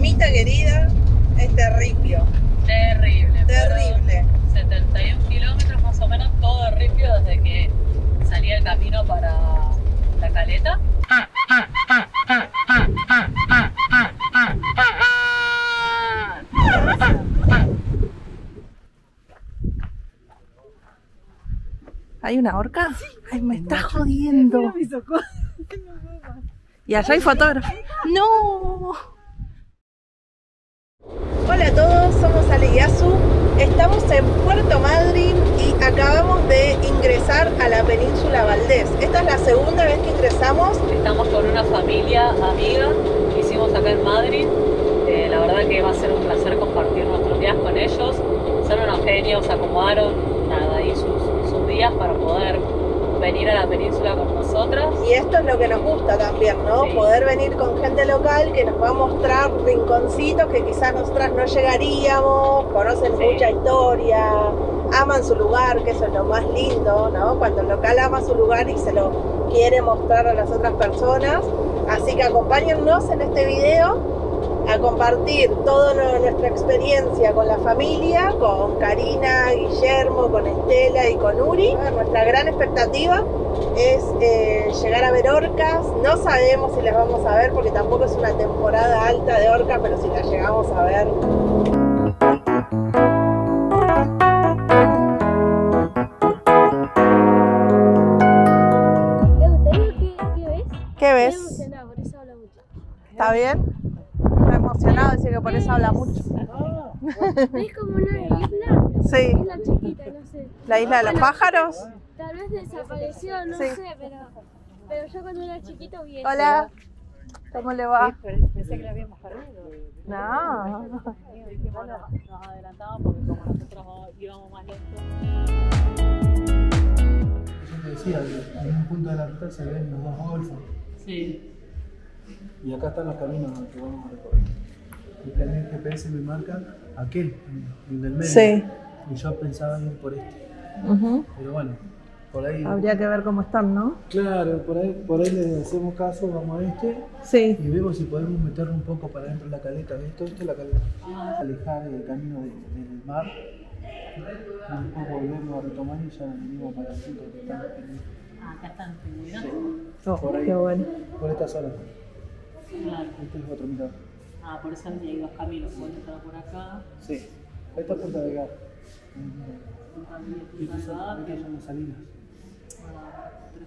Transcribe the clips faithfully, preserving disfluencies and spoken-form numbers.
Mamita querida, este ripio. Terrible. Terrible. setenta y un kilómetros más o menos, todo de ripio desde que salí el camino para la Caleta. ¿Hay una orca? Sí. Ay, me está jodiendo. Y allá hay fotógrafo. ¡No! Hola a todos, somos Ale y Azu. Estamos en Puerto Madryn y acabamos de ingresar a la península Valdés. Esta es la segunda vez que ingresamos. Estamos con una familia amiga que hicimos acá en Madrid. Eh, la verdad que va a ser un placer compartir nuestros días con ellos. Son unos genios, acomodaron nada, ahí sus, sus días para poder venir a la península con nosotras. Y esto es lo que nos gusta también, ¿no? Sí. Poder venir con gente local que nos va a mostrar rinconcitos que quizás nosotras no llegaríamos, conocen sí. mucha historia, aman su lugar, que eso es lo más lindo, ¿no? Cuando el local ama su lugar y se lo quiere mostrar a las otras personas. Así que acompáñennos en este video a compartir toda nuestra experiencia con la familia, con Karina, Guillermo, con Estela y con Uri. Nuestra gran expectativa es eh, llegar a ver orcas. No sabemos si las vamos a ver porque tampoco es una temporada alta de orcas, pero si las llegamos a ver. ¿Qué ves? ¿Está bien? Emocionado, dice que por eso habla mucho. ¿Ves como una isla? Sí. Isla chiquita, no sé. ¿La isla de los pájaros? Tal vez desapareció, no sí. sé, pero, pero yo cuando era chiquito vi. Hola, ¿cómo le va? Sí, pensé que la habíamos perdido. No. Bueno, nos adelantamos porque como nosotros íbamos más lento. Yo te decía, en un punto de la ruta se ven los dos golfos. Sí. Y acá están los caminos que vamos a recorrer. El G P S me marca aquel, el del medio. Sí. Y yo pensaba ir por este. Uh-huh. Pero bueno, por ahí. Habría que ver cómo están, ¿no? Claro, por ahí, por ahí le hacemos caso, vamos a este. Sí. Y vemos si podemos meterlo un poco para dentro de la caleta. ¿Ves? Todo esto es la caleta. Ah. Alejar el camino de, del mar. Y después volvemos a retomar y ya venimos para el punto que estamos pendientes. Ah, acá están pingüinos. Sí. Oh, por ahí, qué bueno. Por esta zona. Claro. Este es otro mitad. Ah, por eso hay dos caminos, pueden estar por acá. Sí. Ahí está Punta de Gar. Punta de Estas son las salinas. Tres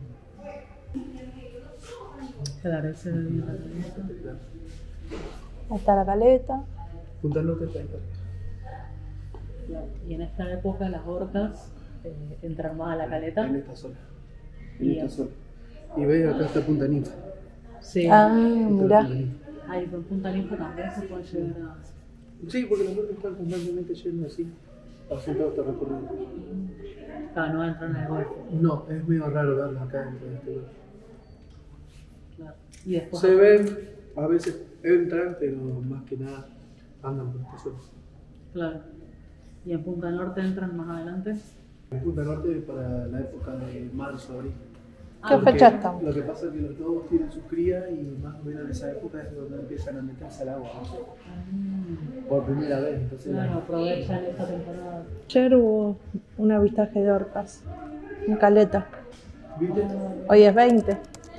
salinas. Claro, ese es el la caleta. Ahí está la caleta. Punta del Norte está ahí. Claro. Y en esta época las orcas eh, entran más a la caleta. En esta zona. En y esta zona. Y veis acá está Punta Ninfa. Sí. Ah, mirá. Ahí con Punta Ninfa también se puede llegar a... Sí, porque los otros están constantemente yendo así, haciendo este recorrido. Ah, no entran en el golfo. No, es medio raro verlos acá dentro de este golfo. Claro. Y después se ven, a veces entran, pero más que nada andan por esta zona. Claro. ¿Y en Punta Norte entran más adelante? En Punta Norte para la época de marzo, abril. ¿Qué Porque fecha estamos? Lo que pasa es que los lobos tienen sus crías y más o menos en esa época es donde empiezan a meterse al agua, ¿no? Por primera vez. Entonces, claro, aprovechan esta temporada. Ayer hubo un avistaje de orcas en caleta. ¿Viste? Hoy es veinte.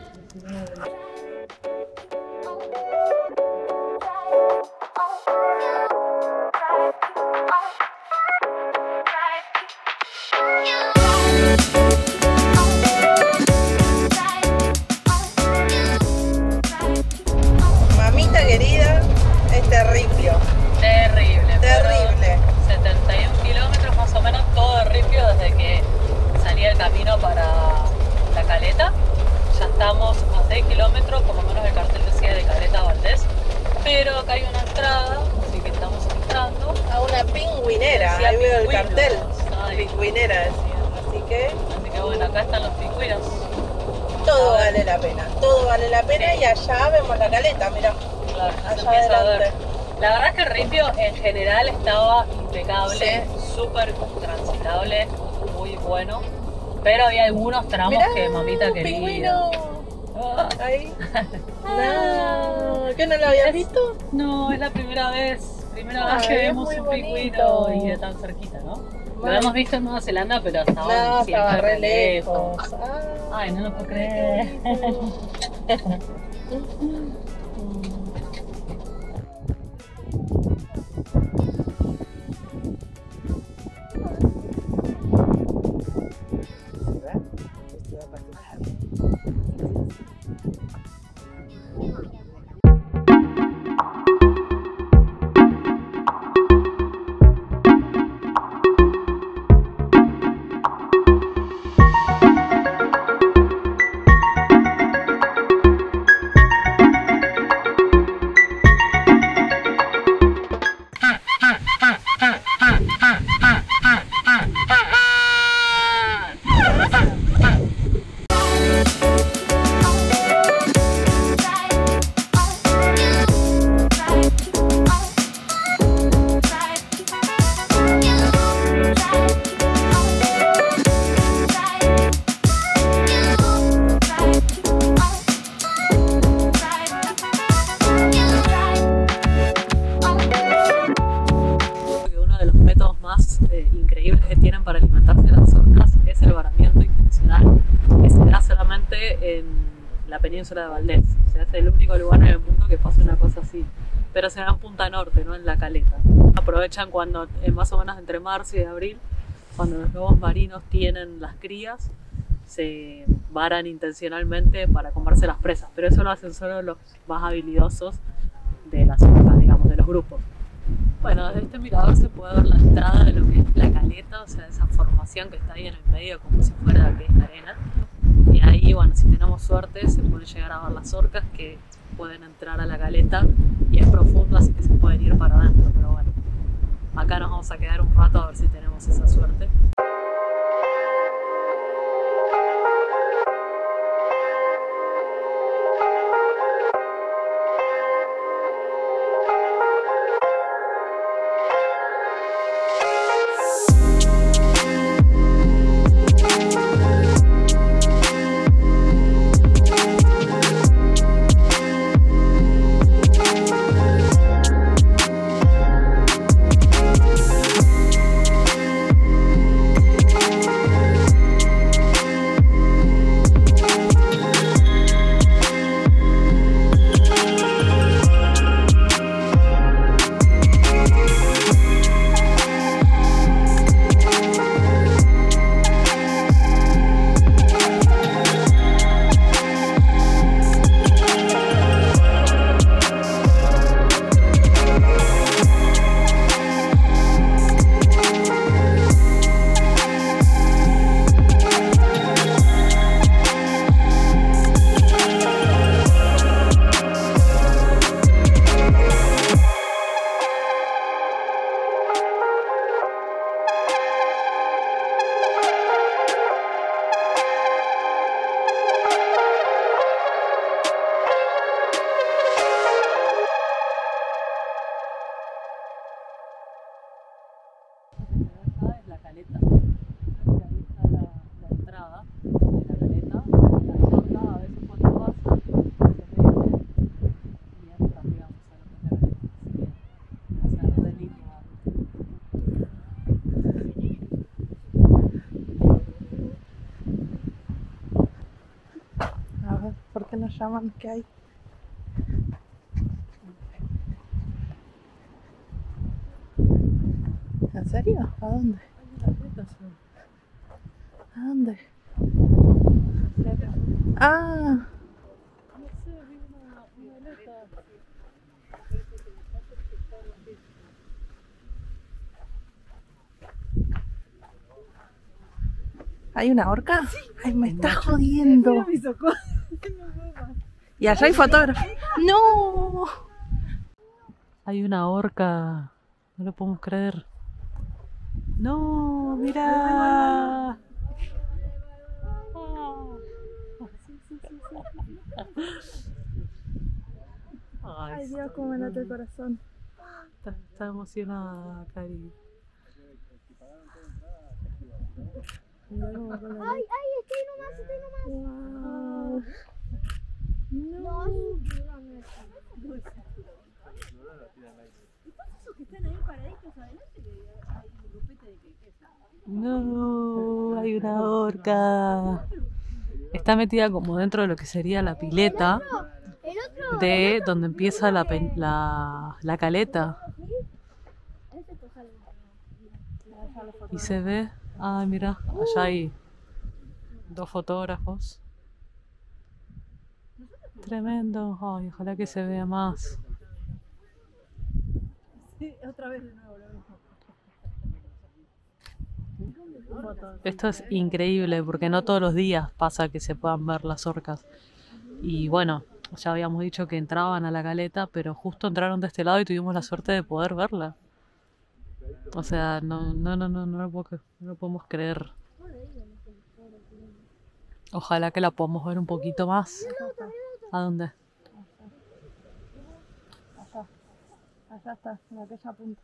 Mamita querida, este ripio. Terrible. Terrible. setenta y un kilómetros más o menos, todo de ripio desde que salí el camino para la Caleta. Ya estamos a seis kilómetros, por lo menos el cartel decía de Caleta Valdés. Pero acá hay una entrada, así que estamos entrando. A una pingüinera, Decía ahí veo el pingüinos. cartel. Ay. Pingüinera decía. Así que Así que bueno, acá están los pingüinos. todo vale la pena. Todo vale la pena y allá vemos la caleta, mirá. Claro, ya se Allá empieza a ver. adelante. La verdad es que el ripio en general estaba impecable, Sí. súper transitable, muy bueno. Pero había algunos tramos Mirá, que mamita quería. pingüino. Ah. Ahí. No, ¿Por qué no lo habías visto? No, es la primera vez, primera Ah, vez que es vemos muy un bonito. pingüino y de tan cerquita, ¿no? Lo Bueno. hemos visto en Nueva Zelanda, pero estaba No, siempre estaba re lejos. lejos. Ah, Ay, no lo puedo qué creer. bonito. Uno de los métodos más eh, increíbles que tienen para alimentarse las orcas es el varamiento intencional, que se da solamente en la península de Valdés. O sea, es el único lugar en el mundo que pasa una cosa así. Pero se da en Punta Norte, no en La Caleta. Aprovechan cuando, eh, más o menos entre marzo y abril, cuando los lobos marinos tienen las crías, se varan intencionalmente para comerse las presas. Pero eso lo hacen solo los más habilidosos de las orcas, digamos, de los grupos. Bueno, desde este mirador se puede ver la entrada de lo que es La Caleta, o sea, esa formación que está ahí en el medio como si fuera que es arena. Y ahí, bueno, si tenemos suerte, se puede llegar a ver las orcas que pueden entrar a La Caleta y es profundo, así que se pueden ir para adentro, pero bueno, acá nos vamos a quedar un rato a ver si tenemos esa suerte. Acá es La Caleta, y ahí está la, la entrada de La Caleta. Las orcas a veces cuando pasan se meten y entran, digamos, a lo que es La Caleta. Así que hacer de línea. A ver, ¿por qué nos llaman? ¿Qué hay? ¿En serio? ¿A dónde? ¿A dónde? Ah, No sé, vi una, una aleta. ¿hay una orca? Ay, me está jodiendo. Y allá hay fotógrafo. ¡No! Hay una orca, no lo podemos creer. No, mira. Ay, Ay, Dios, cómo me late el corazón. está, está emocionada, Cari. Ay, ay, estoy nomás, estoy nomás. Wow. No. No, No, hay una orca. Está metida como dentro de lo que sería la pileta de donde empieza la, pen- la, la caleta. Y se ve, ay mira, allá hay dos fotógrafos. Tremendo, ay, ojalá que se vea más. Sí, otra vez de nuevo lo mismo. Esto es increíble porque no todos los días pasa que se puedan ver las orcas. Y bueno, ya habíamos dicho que entraban a la caleta, pero justo entraron de este lado y tuvimos la suerte de poder verla. O sea, no, no, no, no, no lo, puedo, no lo podemos creer. Ojalá que la podamos ver un poquito más. ¿A dónde? Allá. Allá está, en aquella punta.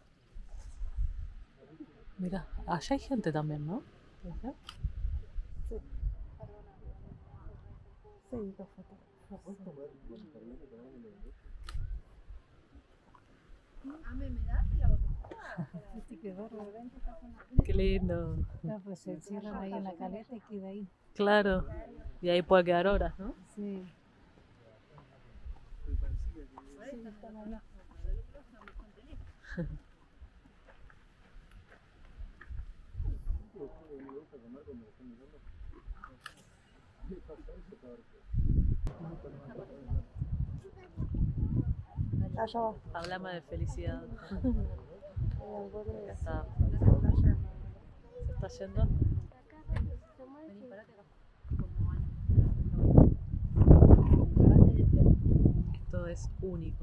Mira, allá hay gente también, ¿no? Sí. Sí, dos fotos. Qué lindo. No, pues se encierran ahí en la caleta y queda ahí. Claro. Y ahí puede quedar horas, ¿no? Sí. Sí, están ahí. Allá va. Háblame de felicidad. Ya está. ¿Se está yendo? Esto es único.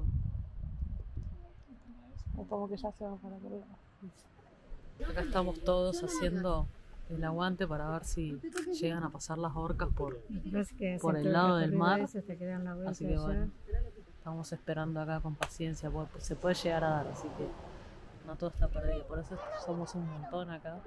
Es como que ya se va para otro lado. Acá estamos todos haciendo el aguante para ver si llegan a pasar las orcas por, por el lado del mar. Así que bueno, estamos esperando acá con paciencia, porque se puede llegar a dar, así que no todo está perdido. Por eso somos un montón acá.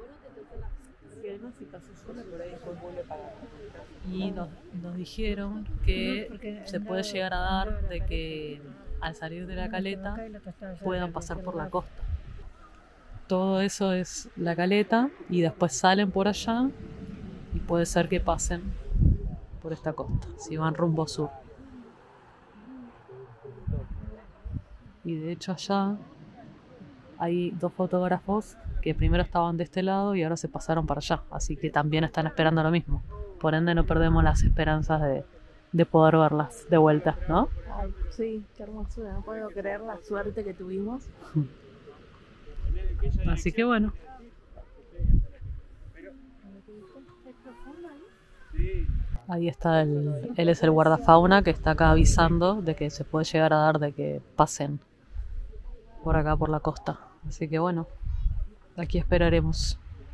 Y nos, nos dijeron que se puede llegar a dar de que al salir de la caleta puedan pasar por la costa. Todo eso es la caleta y después salen por allá y puede ser que pasen por esta costa, si van rumbo sur. Y de hecho allá hay dos fotógrafos que primero estaban de este lado y ahora se pasaron para allá, así que también están esperando lo mismo. Por ende no perdemos las esperanzas de, de poder verlas de vuelta, ¿no? Ay, sí, qué hermosura, no puedo creer la suerte que tuvimos. Así que bueno. Ahí está, el, él es el guardafauna que está acá avisando de que se puede llegar a dar de que pasen por acá por la costa. Así que bueno, aquí esperaremos.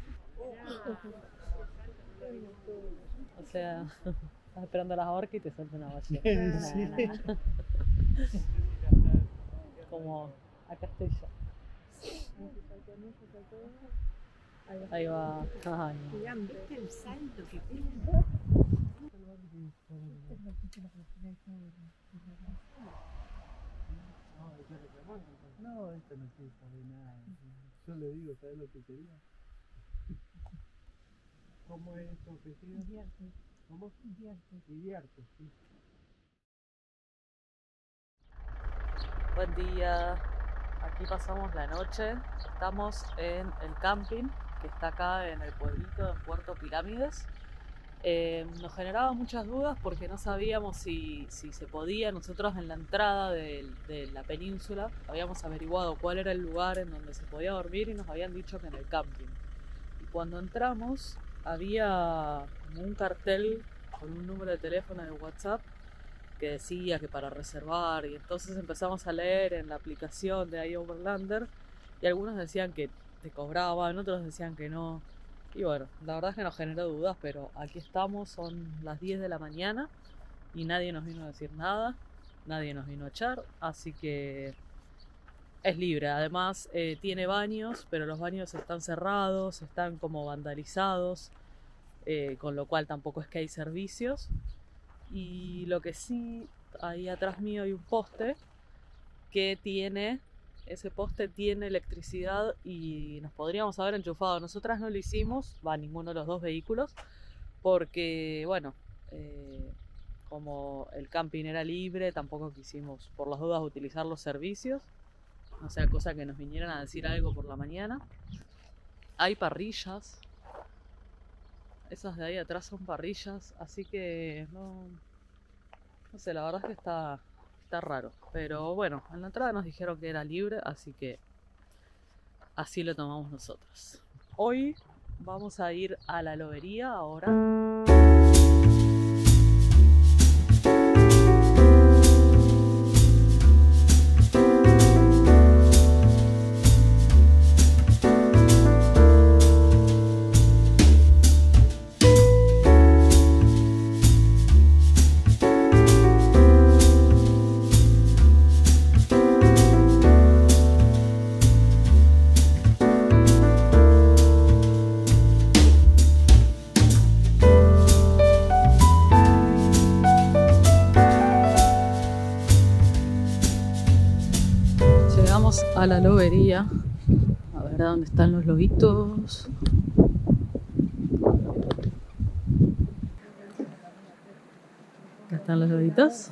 O sea, estás esperando a las orcas y te suelta una ballena. Como acá estoy yo. Ahí va. Ay, no. ¿Viste el salto que pega? No, esto no quiere saber nada. Yo le digo, ¿sabes lo que quería? ¿Cómo es esto que queda? Divierte. ¿Cómo? Divierte. Divierte, sí. Buen día. Aquí pasamos la noche. Estamos en el camping que está acá en el pueblito de Puerto Pirámides. Eh, nos generaba muchas dudas porque no sabíamos si, si se podía. Nosotros en la entrada de, de la península habíamos averiguado cuál era el lugar en donde se podía dormir y nos habían dicho que en el camping. Y cuando entramos había como un cartel con un número de teléfono de WhatsApp que decía que para reservar, y entonces empezamos a leer en la aplicación de iOverlander y algunos decían que te cobraban, otros decían que no. Y bueno, la verdad es que nos generó dudas, pero aquí estamos, son las diez de la mañana y nadie nos vino a decir nada, nadie nos vino a echar, así que es libre. Además eh, tiene baños, pero los baños están cerrados, están como vandalizados, eh, con lo cual tampoco es que hay servicios. Y lo que sí, ahí atrás mío hay un poste que tiene, ese poste tiene electricidad y nos podríamos haber enchufado. Nosotras no lo hicimos, va, ninguno de los dos vehículos, porque bueno, eh, como el camping era libre, tampoco quisimos por las dudas utilizar los servicios, o sea, cosa que nos vinieran a decir algo por la mañana. Hay parrillas, esas de ahí atrás son parrillas, así que no, no sé, la verdad es que está, está raro, pero bueno, en la entrada nos dijeron que era libre, así que así lo tomamos nosotros. Hoy vamos a ir a la lobería ahora. A la lobería, a ver dónde están los lobitos. Acá están los lobitos.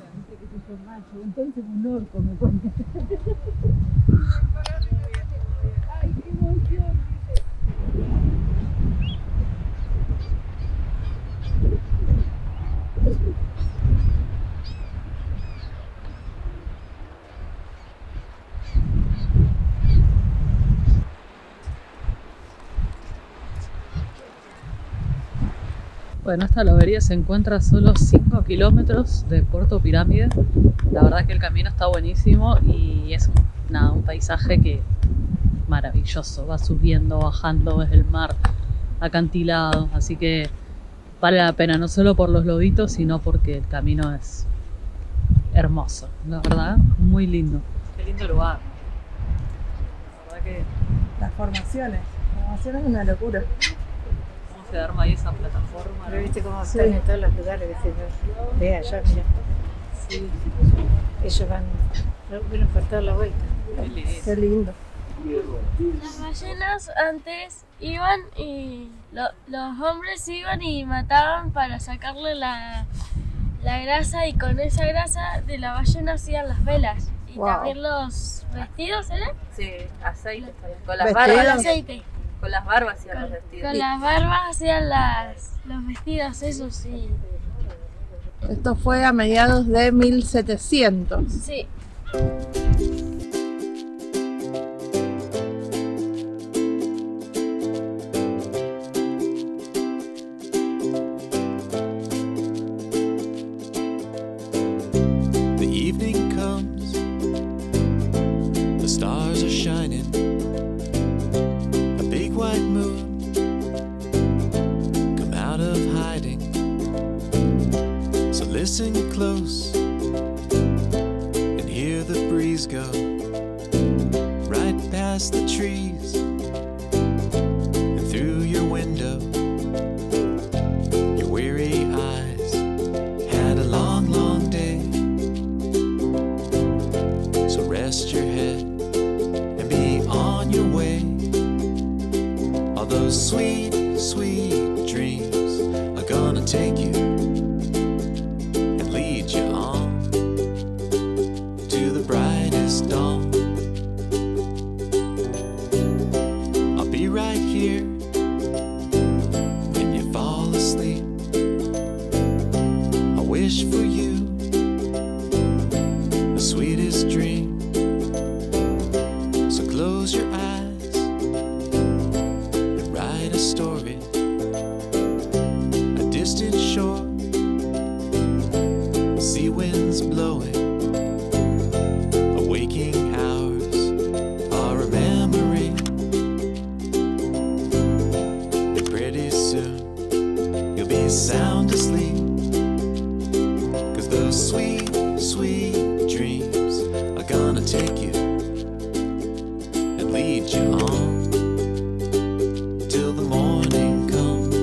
Bueno, esta lobería se encuentra a solo cinco kilómetros de Puerto Pirámide. La verdad que el camino está buenísimo y es nada, un paisaje que maravilloso. Va subiendo, bajando, ves el mar, acantilado. Así que vale la pena, no solo por los lobitos, sino porque el camino es hermoso. La verdad, muy lindo. Qué lindo lugar. La verdad que Las formaciones. Las formaciones es una locura. se arma ahí esa plataforma. Pero ¿no? viste cómo Sí. están en todos los lugares, ¿viste? Ve allá, mira. Sí, Ellos van, vienen por toda la vuelta. qué lindo. Qué lindo. Las ballenas antes iban y lo- los hombres iban y mataban para sacarle la, la grasa, y con esa grasa de la ballena hacían las velas. Y Wow. también los vestidos, ¿era? Sí, aceite. Con las Vestido. Con barbas. aceite. Con las barbas hacían los Con, vestidos. con las barbas hacían las, los vestidos, eso sí. Esto fue a mediados de mil setecientos. Sí. The evening comes, the stars are shining, a big white moon come out of hiding. So listen close and hear the breeze go right past the trees and through your window. Your weary eyes had a long, long day. So rest your head and be on your way. All those sweet, sweet dreams are gonna take you and lead you on to the brightest dawn. I'll be right here when you fall asleep. I wish for you the sweetest dream. So close your eyes and write a story, a distant shore, sea winds blowing, a waking hours are a memory. And pretty soon you'll be sound asleep, 'cause those sweet, sweet dreams are gonna take you and lead you on till the morning comes.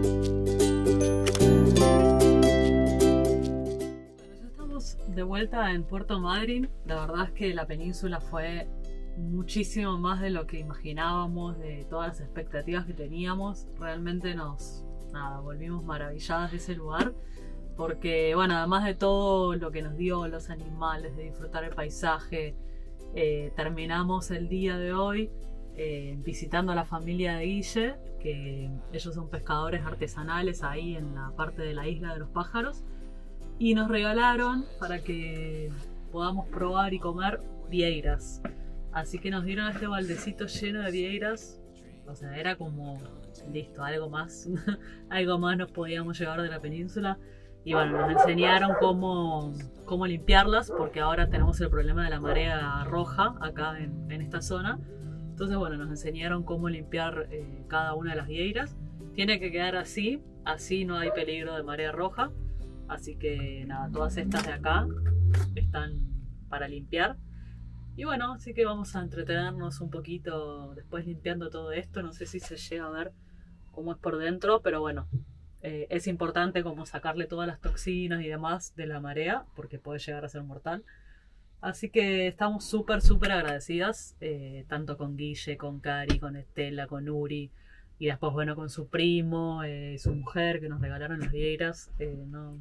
Bueno, ya estamos de vuelta día en Puerto Madryn. La verdad es que la península fue muchísimo más de lo que imaginábamos, de todas las expectativas que teníamos. Realmente nos nada, volvimos maravilladas de ese lugar. Porque, bueno, además de todo lo que nos dio los animales, de disfrutar el paisaje, eh, terminamos el día de hoy eh, visitando a la familia de Guille, que ellos son pescadores artesanales ahí en la parte de la isla de los pájaros, y nos regalaron para que podamos probar y comer vieiras. Así que nos dieron este baldecito lleno de vieiras. O sea, era como, listo, algo más, algo más nos podíamos llevar de la península. Y bueno, nos enseñaron cómo, cómo limpiarlas, porque ahora tenemos el problema de la marea roja acá en, en esta zona. Entonces, bueno, nos enseñaron cómo limpiar eh, cada una de las vieiras. Tiene que quedar así, así no hay peligro de marea roja. Así que nada, todas estas de acá están para limpiar. Y bueno, así que vamos a entretenernos un poquito después limpiando todo esto. No sé si se llega a ver cómo es por dentro, pero bueno. Eh, es importante como sacarle todas las toxinas y demás de la marea, porque puede llegar a ser mortal. Así que estamos súper, súper agradecidas, eh, tanto con Guille, con Cari, con Estela, con Uri, y después, bueno, con su primo, eh, su mujer, que nos regalaron las vieiras. Eh, no,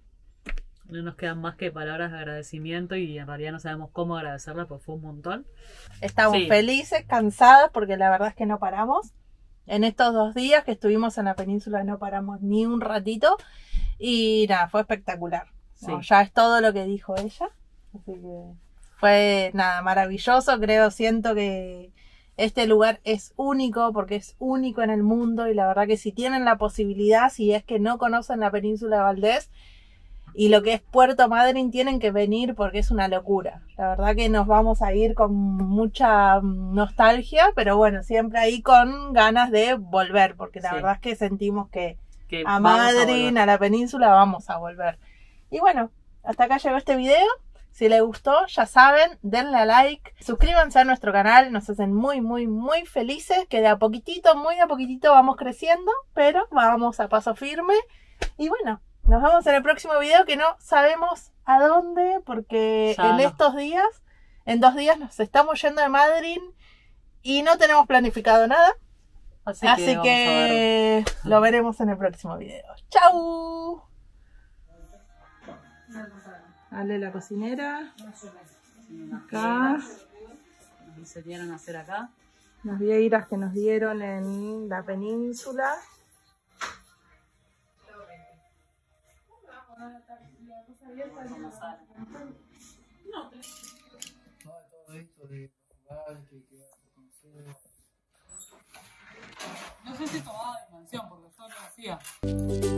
no nos quedan más que palabras de agradecimiento, y en realidad no sabemos cómo agradecerlas, porque fue un montón. Estamos Sí. felices, cansadas, porque la verdad es que no paramos. En estos dos días que estuvimos en la península no paramos ni un ratito. Y nada, fue espectacular. No, Sí. ya es todo lo que dijo ella. Así que fue nada, maravilloso. Creo, siento que este lugar es único, porque es único en el mundo. Y la verdad que si tienen la posibilidad, si es que no conocen la península de Valdés y lo que es Puerto Madryn, tienen que venir, porque es una locura. La verdad que nos vamos a ir con mucha nostalgia, pero bueno, siempre ahí con ganas de volver, porque la Sí. verdad es que sentimos que Que a vamos a Madryn, volver. a la península, vamos a volver. Y bueno, hasta acá llegó este video. Si les gustó, ya saben, denle a like, suscríbanse a nuestro canal, nos hacen muy, muy, muy felices, que de a poquitito, muy de a poquitito vamos creciendo, pero vamos a paso firme. Y bueno, nos vemos en el próximo video, que no sabemos a dónde, porque Ya en no. estos días, en dos días nos estamos yendo de Madryn y no tenemos planificado nada. Así, Así que, vamos a ver. que lo veremos en el próximo video. ¡Chau! Dale la cocinera. Acá. Nos enseñaron a hacer acá. Las vieiras que nos dieron en la península. Todo esto de lugares que que vas a conocer. No sé si tomaba dimensión, porque yo lo hacía.